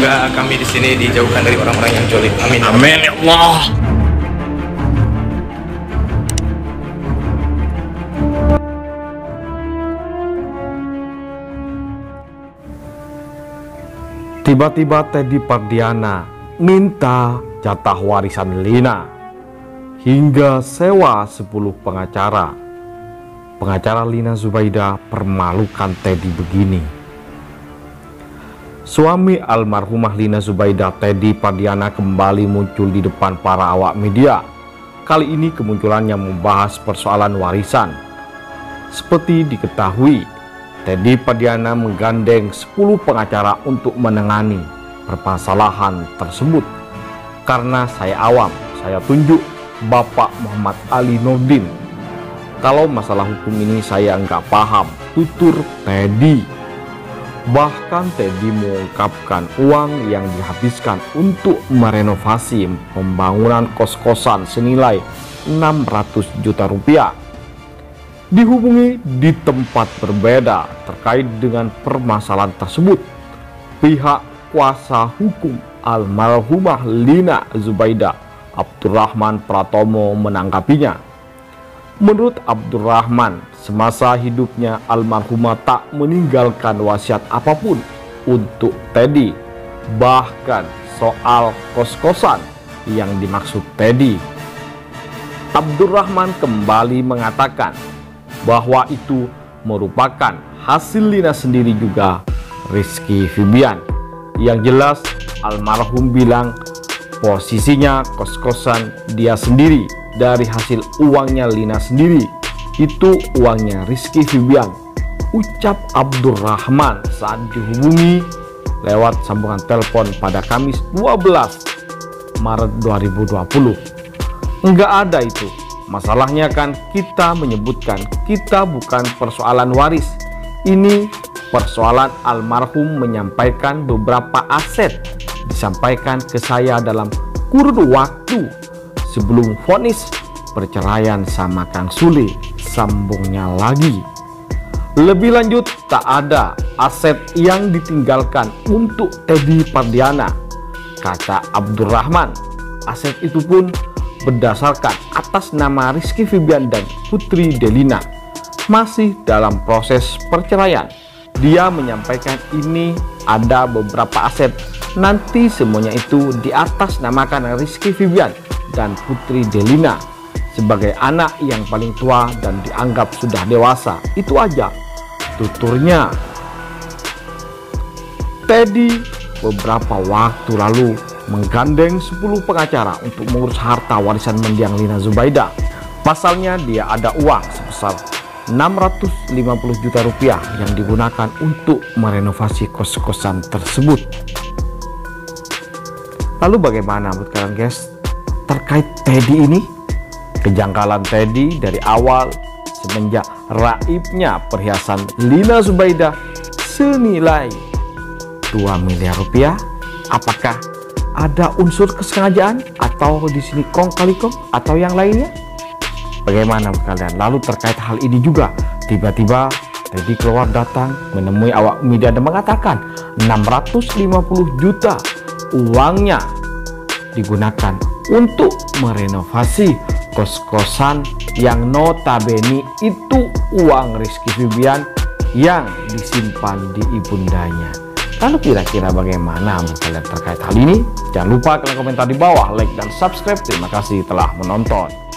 Semoga kami di sini dijauhkan dari orang-orang yang jolim. Amin. Amin ya Allah. Tiba-tiba Teddy Pardiana minta jatah warisan Lina hingga sewa 10 pengacara. Pengacara Lina Zubaida permalukan Teddy begini. Suami almarhumah Lina Zubaida, Teddy Pardiana, kembali muncul di depan para awak media. Kali ini kemunculannya membahas persoalan warisan. Seperti diketahui, Teddy Pardiana menggandeng 10 pengacara untuk menangani permasalahan tersebut. Karena saya awam, saya tunjuk Bapak Muhammad Ali Nurdin. Kalau masalah hukum ini saya nggak paham, tutur Teddy. Bahkan Teddy mengungkapkan uang yang dihabiskan untuk merenovasi pembangunan kos-kosan senilai 600 juta rupiah. Dihubungi di tempat berbeda terkait dengan permasalahan tersebut, pihak kuasa hukum almarhumah Lina Zubaida, Abdurrahman Pratomo, menanggapinya. Menurut Abdurrahman, semasa hidupnya almarhumah tak meninggalkan wasiat apapun untuk Teddy. Bahkan soal kos-kosan yang dimaksud Teddy, Abdurrahman kembali mengatakan bahwa itu merupakan hasil Lina sendiri juga Rizky Febian. Yang jelas almarhum bilang posisinya kos-kosan dia sendiri dari hasil uangnya Lina sendiri, itu uangnya Rizky Febian, ucap Abdurrahman saat dihubungi lewat sambungan telepon pada Kamis 12 Maret 2020. Enggak ada itu. Masalahnya kan kita menyebutkan kita bukan persoalan waris. Ini persoalan almarhum menyampaikan beberapa aset disampaikan ke saya dalam kurun waktu sebelum vonis perceraian sama Kang Sule, sambungnya lagi. Lebih lanjut, tak ada aset yang ditinggalkan untuk Teddy Pardiana, kata Abdurrahman. Aset itu pun berdasarkan atas nama Rizky Febian dan Putri Delina. Masih dalam proses perceraian, dia menyampaikan ini ada beberapa aset, nanti semuanya itu di atas namakan Rizky Febian dan Putri Delina sebagai anak yang paling tua dan dianggap sudah dewasa. Itu aja, tuturnya. Teddy beberapa waktu lalu menggandeng 10 pengacara untuk mengurus harta warisan mendiang Lina Zubaida. Pasalnya dia ada uang sebesar 650 juta rupiah yang digunakan untuk merenovasi kos-kosan tersebut. Lalu bagaimana menurut kalian guys terkait Teddy ini? Kejanggalan Teddy dari awal semenjak raibnya perhiasan Lina Zubaida senilai 2 miliar rupiah. Apakah ada unsur kesengajaan atau di sini kong kali kong atau yang lainnya? Bagaimana menurut kalian? Lalu terkait hal ini juga, tiba-tiba Teddy keluar datang menemui awak media dan mengatakan 650 juta uangnya digunakan untuk merenovasi kos-kosan yang notabene itu uang Rizky Febian yang disimpan di ibundanya. Lalu kira-kira bagaimana menurut kalian terkait hal ini? Jangan lupa kalian komentar di bawah, like dan subscribe. Terima kasih telah menonton.